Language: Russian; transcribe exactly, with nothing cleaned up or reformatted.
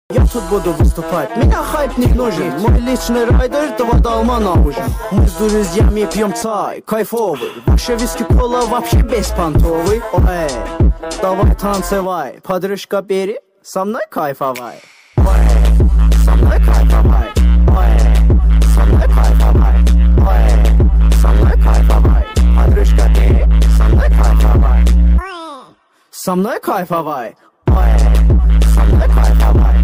Я тут буду выступать, меня хайп не нужен. Мой личный райдер, два долмана уже. Мы с друзьями пьем чай, кайфовый. Ваши виски кола вообще беспонтовый. Ой, давай танцевай, подружка бери, со мной кайфовай. Ой, со мной кайфовай. Ой, со мной кайфовай. Ой, со мной кайфовай. Подружка бери, со мной кайфовай. Со мной кайфовай. Ой, со мной кайфовай.